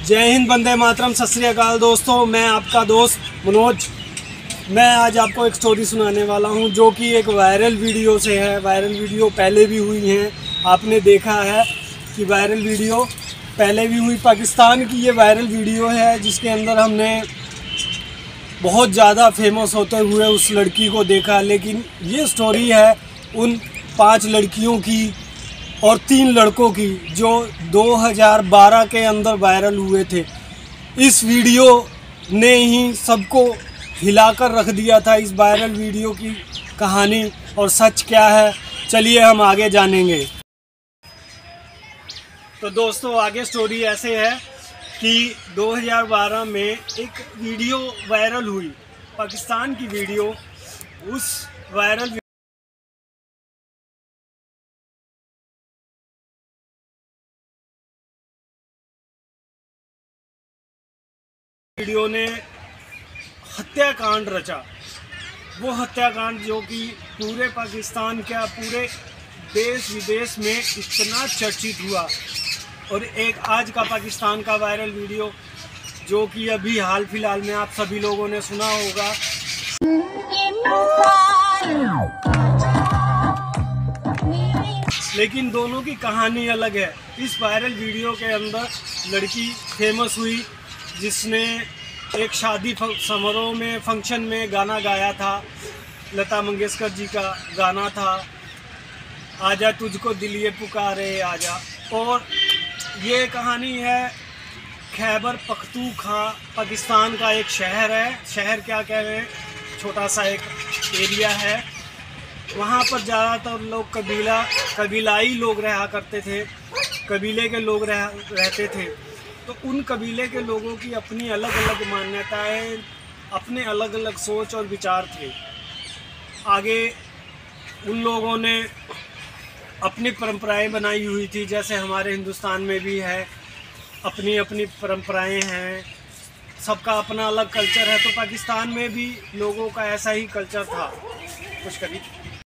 जय हिंद, वंदे मातरम, सत श्री अकाल दोस्तों। मैं आपका दोस्त मनोज। मैं आज आपको एक स्टोरी सुनाने वाला हूं जो कि एक वायरल वीडियो से है। वायरल वीडियो पहले भी हुई हैं, आपने देखा है कि वायरल वीडियो पहले भी हुई। पाकिस्तान की ये वायरल वीडियो है जिसके अंदर हमने बहुत ज़्यादा फेमस होते हुए उस लड़की को देखा। लेकिन ये स्टोरी है उन 5 लड़कियों की और 3 लड़कों की जो 2012 के अंदर वायरल हुए थे। इस वीडियो ने ही सबको हिलाकर रख दिया था। इस वायरल वीडियो की कहानी और सच क्या है, चलिए हम आगे जानेंगे। तो दोस्तों, आगे स्टोरी ऐसे है कि 2012 में एक वीडियो वायरल हुई, पाकिस्तान की वीडियो। उस वायरल वीडियो ने हत्याकांड रचा। वो हत्याकांड जो कि पूरे पाकिस्तान क्या पूरे देश विदेश में इतना चर्चित हुआ। और एक आज का पाकिस्तान का वायरल वीडियो जो कि अभी हाल फिलहाल में आप सभी लोगों ने सुना होगा। लेकिन दोनों की कहानी अलग है। इस वायरल वीडियो के अंदर लड़की फेमस हुई जिसने एक शादी समारोह में फंक्शन में गाना गाया था। लता मंगेशकर जी का गाना था, आजा तुझको दिल ये पुकारे आजा। और ये कहानी है खैबर पख्तूनख्वा, पाकिस्तान का एक शहर है। शहर क्या कह रहे हैं, छोटा सा एक एरिया है। वहाँ पर ज़्यादातर लोग कबीलाई लोग रहा करते थे, कबीले के लोग रहते थे। तो उन कबीले के लोगों की अपनी अलग अलग मान्यताएं, अपने अलग अलग सोच और विचार थे। आगे उन लोगों ने अपनी परंपराएं बनाई हुई थी, जैसे हमारे हिंदुस्तान में भी है, अपनी अपनी परंपराएं हैं, सबका अपना अलग कल्चर है। तो पाकिस्तान में भी लोगों का ऐसा ही कल्चर था। कुछ कभी